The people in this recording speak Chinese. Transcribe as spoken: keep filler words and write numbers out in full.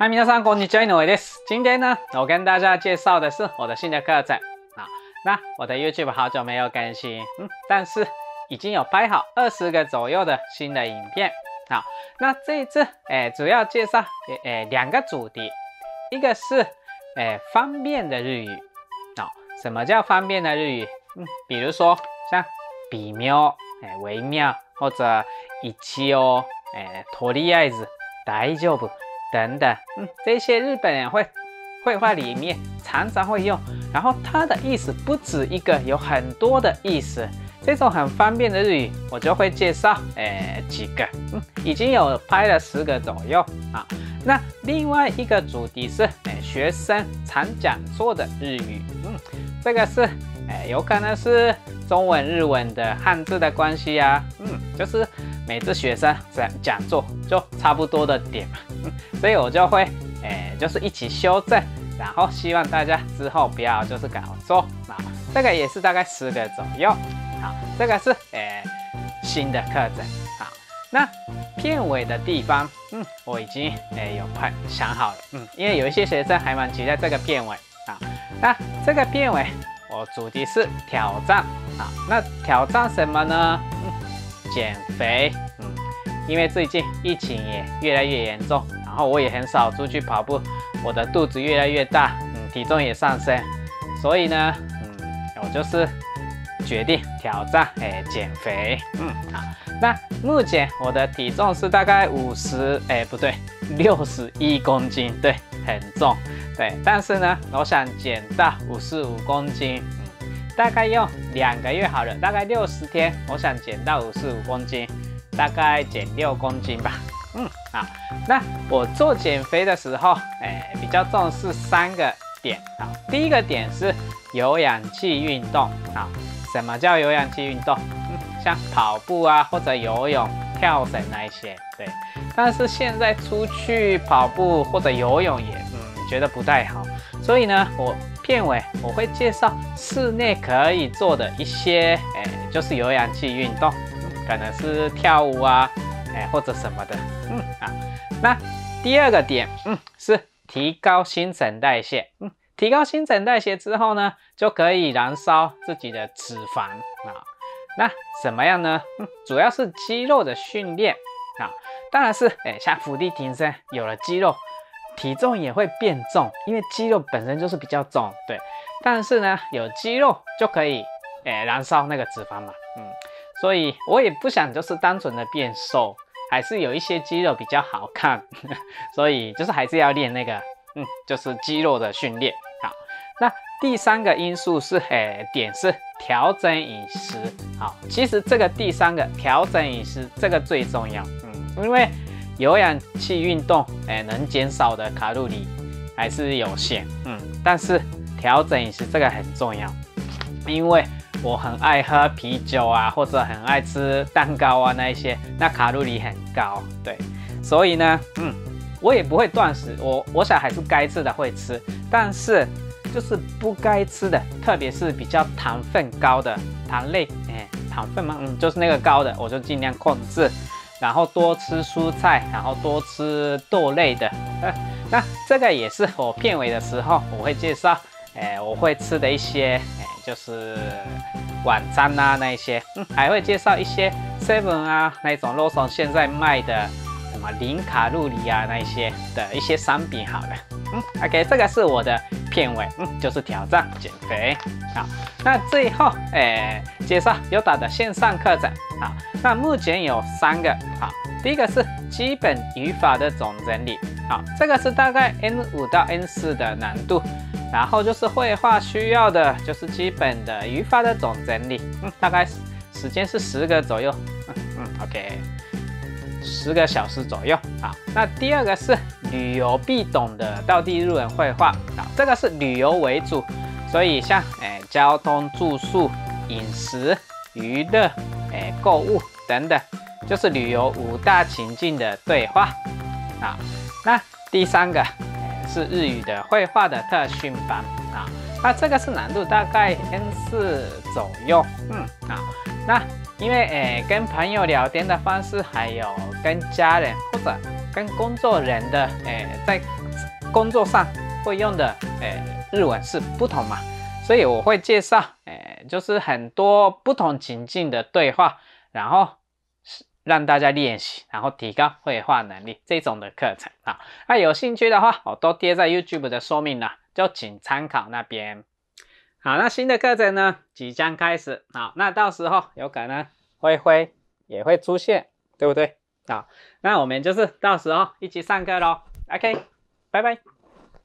嗨，皆さんこんにちは，井上です。今天呢，我跟大家介绍的是我的新的课程啊。那我的 YouTube 好久没有更新，嗯，但是已经有拍好二十个左右的新的影片。好，那这一次，哎，主要介绍，哎，两个主题，一个是，哎，方便的日语。啊、哦，什么叫方便的日语？嗯，比如说像比妙，哎，微妙，或者一応，哎，とりあえず、大丈夫。等等，嗯，这些日本人会绘画里面常常会用，然后它的意思不止一个，有很多的意思。这种很方便的日语，我就会介绍，诶几个，嗯，已经有拍了十个左右啊。那另外一个主题是，诶学生常讲错的日语，嗯，这个是，诶有可能是中文、日文的汉字的关系啊，嗯，就是。每次学生讲讲座就差不多的点嘛，嗯，所以我就会，诶、欸，就是一起修正，然后希望大家之后不要就是搞错啊。这个也是大概十个左右，好，这个是诶、欸、新的课程，好，那片尾的地方，嗯，我已经诶、欸、有拍想好了，嗯，因为有一些学生还蛮期待这个片尾啊，那这个片尾我主题是挑战啊，那挑战什么呢？嗯。减肥，嗯，因为最近疫情也越来越严重，然后我也很少出去跑步，我的肚子越来越大，嗯，体重也上升，所以呢，嗯，我就是决定挑战，哎，减肥，嗯，好，那目前我的体重是大概五十，哎，不对，六十一公斤，对，很重，对，但是呢，我想减到五十五公斤。大概用两个月好了，大概六十天，我想减到五十五公斤，大概减六公斤吧。嗯，好，那我做减肥的时候，哎，比较重视三个点啊。第一个点是有氧气运动啊。什么叫有氧气运动？嗯，像跑步啊，或者游泳、跳绳那一些，对。但是现在出去跑步或者游泳也，嗯，觉得不太好，所以呢，我。片尾我会介绍室内可以做的一些，哎，就是有氧气运动，嗯，可能是跳舞啊，哎，或者什么的，嗯啊。那第二个点，嗯，是提高新陈代谢，嗯，提高新陈代谢之后呢，就可以燃烧自己的脂肪啊。那怎么样呢？嗯，主要是肌肉的训练啊，当然是，哎，像伏地挺身，有了肌肉。体重也会变重，因为肌肉本身就是比较重，对。但是呢，有肌肉就可以，诶，燃烧那个脂肪嘛，嗯。所以我也不想就是单纯的变瘦，还是有一些肌肉比较好看，呵呵，所以就是还是要练那个，嗯，就是肌肉的训练。好，那第三个因素是，诶，点是调整饮食。好，其实这个第三个调整饮食这个最重要，嗯，因为。有氧气运动，哎，能减少的卡路里还是有限，嗯，但是调整饮食这个很重要，因为我很爱喝啤酒啊，或者很爱吃蛋糕啊那一些，那卡路里很高，对，所以呢，嗯，我也不会断食，我我想还是该吃的会吃，但是就是不该吃的，特别是比较糖分高的糖类，哎，糖分嘛，嗯，就是那个高的，我就尽量控制。然后多吃蔬菜，然后多吃豆类的。呃，那这个也是我片尾的时候我会介绍，哎，我会吃的一些，哎，就是晚餐啊那一些，嗯，还会介绍一些 seven 啊那种 Lawson 现在卖的什么零卡路里啊那一些的一些商品好了，嗯 ，OK， 这个是我的片尾，嗯，就是挑战减肥。好，那最后，哎，介绍Yotta的线上课程。好，那目前有三个。好，第一个是基本语法的总整理。好，这个是大概 N 五 到 N 四 的难度，然后就是绘画需要的，就是基本的语法的总整理。嗯，大概时间是十个左右。嗯嗯 ，OK， 十个小时左右。好，那第二个是旅游必懂的道地日文绘画。好，这个是旅游为主，所以像哎交通、住宿、饮食、娱乐。哎，购物等等，就是旅游五大情境的对话啊。那第三个，哎，是日语的绘画的特训班啊。那这个是难度大概 N 四 左右，嗯啊。那因为哎跟朋友聊天的方式，还有跟家人或者跟工作人的哎在工作上会用的诶日文是不同嘛，所以我会介绍诶就是很多不同情境的对话，然后让大家练习，然后提高绘画能力这种的课程啊。那有兴趣的话，我都贴在 YouTube 的说明栏，就请参考那边。好，那新的课程呢即将开始，好，那到时候有可能灰灰也会出现，对不对？好，那我们就是到时候一起上课咯。OK， 拜拜。